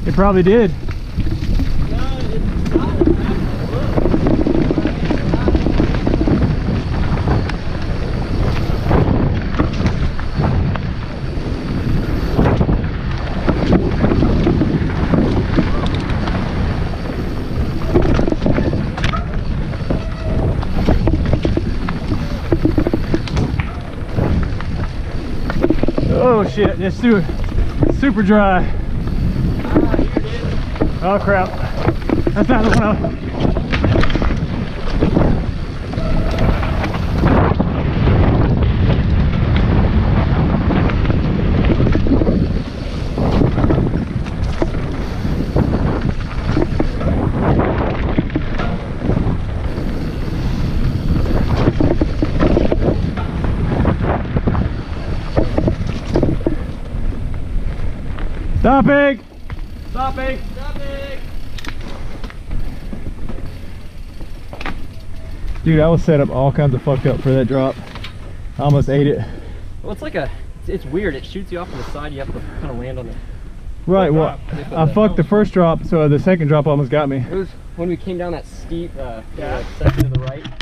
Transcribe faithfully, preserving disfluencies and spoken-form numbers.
It probably did. Oh shit, it's super, super dry. Oh crap, that's not the one I... Stopping! Stopping! Stopping! Dude, I was set up all kinds of fucked up for that drop. I almost ate it. Well, it's like a, it's weird. It shoots you off to the side. You have to kind of land on it. Right, well, I fucked the first drop, so the second drop almost got me. It was when we came down that steep uh, yeah. section to the right.